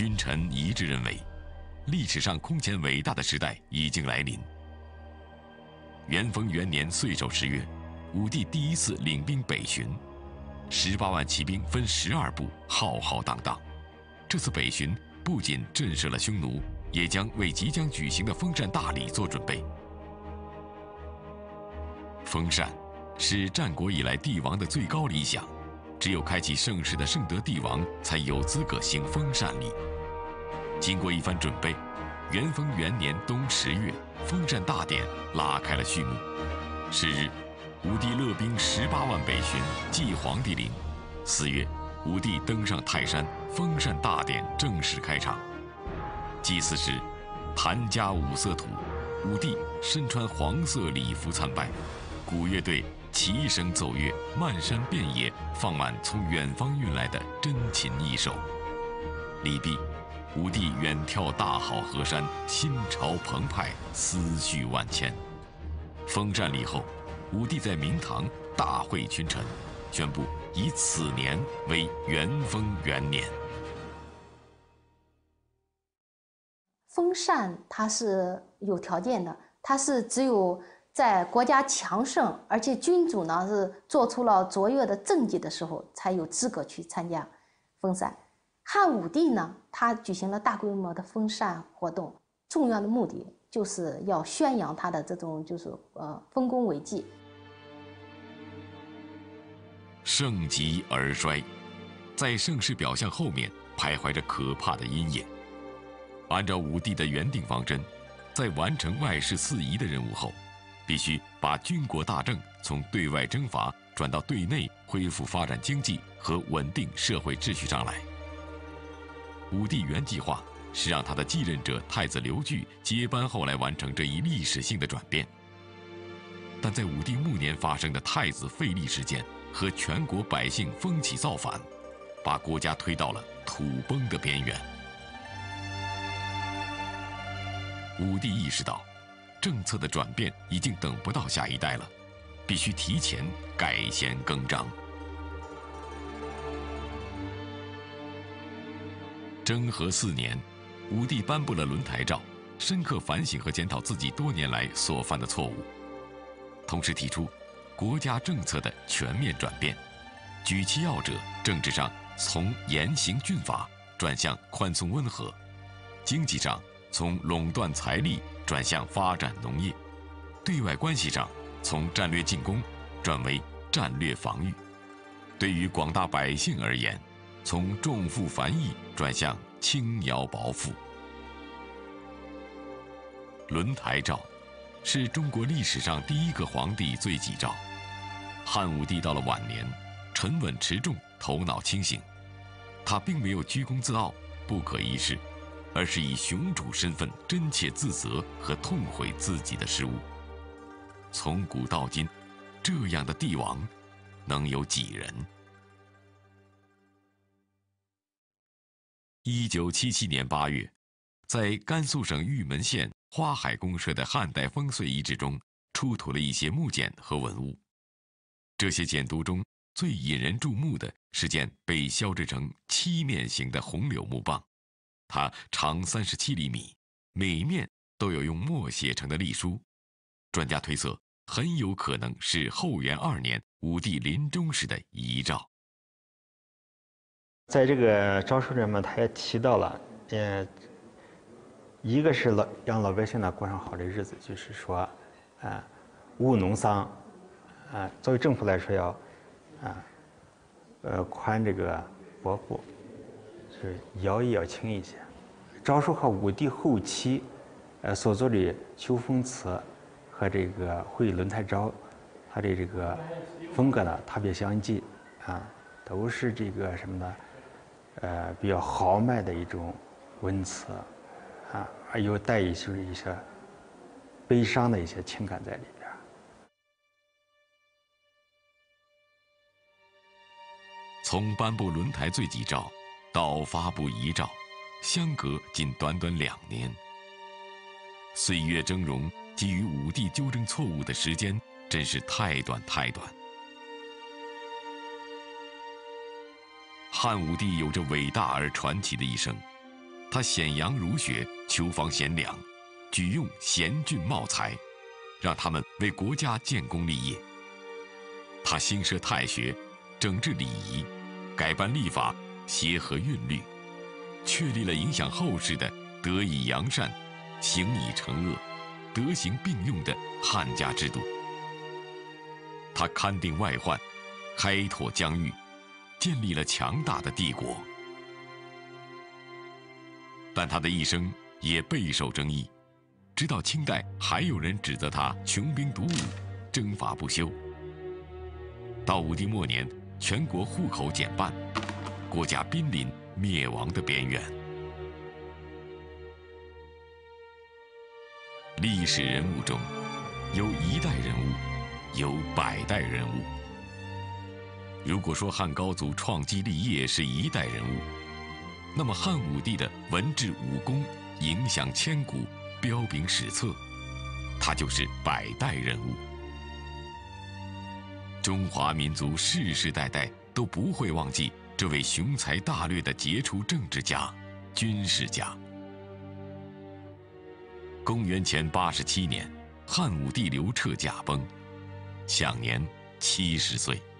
君臣一致认为，历史上空前伟大的时代已经来临。元丰元年岁首10月，武帝第一次领兵北巡，18万骑兵分12部，浩浩荡荡。这次北巡不仅震慑了匈奴，也将为即将举行的封禅大礼做准备。封禅是战国以来帝王的最高理想，只有开启盛世的圣德帝王才有资格行封禅礼。经过一番准备，元丰元年冬10月，封禅大典拉开了序幕。是日，武帝勒兵18万北巡，祭皇帝陵。4月，武帝登上泰山，封禅大典正式开场。祭祀时，谭家五色土，武帝身穿黄色礼服参拜，鼓乐队齐声奏乐，漫山遍野放满从远方运来的珍禽异兽。礼毕，武帝远眺大好河山，心潮澎湃，思绪万千。封禅礼后，武帝在明堂大会群臣，宣布以此年为元丰元年。 封禅它是有条件的，它是只有在国家强盛，而且君主呢是做出了卓越的政绩的时候，才有资格去参加封禅。汉武帝呢，他举行了大规模的封禅活动，重要的目的就是要宣扬他的这种丰功伟绩。 盛极而衰，在盛世表象后面徘徊着可怕的阴影。按照武帝的原定方针，在完成外事四夷的任务后，必须把军国大政从对外征伐转到对内恢复发展经济和稳定社会秩序上来。武帝原计划是让他的继任者太子刘据接班后来完成这一历史性的转变，但在武帝末年发生的太子废立事件和全国百姓风起造反，把国家推到了土崩的边缘。武帝意识到，政策的转变已经等不到下一代了，必须提前改弦更张。征和4年，武帝颁布了轮台诏，深刻反省和检讨自己多年来所犯的错误，同时提出国家政策的全面转变。举其要者，政治上从严刑峻法转向宽松温和，经济上从垄断财力转向发展农业，对外关系上从战略进攻转为战略防御，对于广大百姓而言，从重富繁逸转向轻徭薄赋。轮台诏是中国历史上第一个皇帝罪己诏。汉武帝到了晚年，沉稳持重，头脑清醒，他并没有居功自傲、不可一世，而是以雄主身份真切自责和痛悔自己的失误。从古到今，这样的帝王能有几人？1977年8月，在甘肃省玉门县花海公社的汉代烽燧遗址中，出土了一些木简和文物。这些简牍中最引人注目的是件被削制成7面形的红柳木棒，它长37厘米，每面都有用墨写成的隶书。专家推测，很有可能是后元2年武帝临终时的遗诏。 在这个诏书里面，他也提到了，一个是让老百姓呢过上好的日子，就是说，务农桑，作为政府来说要，宽这个薄赋，是徭役要轻一些。诏书和武帝后期，所作的秋风词和这个会轮台诏，它的这个风格呢特别相近，都是这个什么呢？比较豪迈的一种文词，而又带一些悲伤的一些情感在里边。 从颁布轮台罪己诏到发布遗诏，相隔仅短短2年。岁月峥嵘，给予武帝纠正错误的时间真是太短太短。汉武帝有着伟大而传奇的一生， 他显扬儒学，求防贤良，举用贤俊茂才，让他们为国家建功立业。他兴设太学，整治礼仪，改办历法，协和韵律，确立了影响后世的德以扬善，行以惩恶，德行并用的汉家制度。他勘定外患，开拓疆域，建立了强大的帝国。但他的一生也备受争议，直到清代还有人指责他穷兵黩武，征伐不休。到武帝末年，全国户口减半，国家濒临灭亡的边缘。历史人物中，有一代人物，有百代人物。如果说汉高祖创基立业是一代人物，那么汉武帝的文治武功影响千古，彪炳史册，他就是百代人物。中华民族世世代代都不会忘记这位雄才大略的杰出政治家、军事家。公元前87年，汉武帝刘彻驾崩，享年70岁。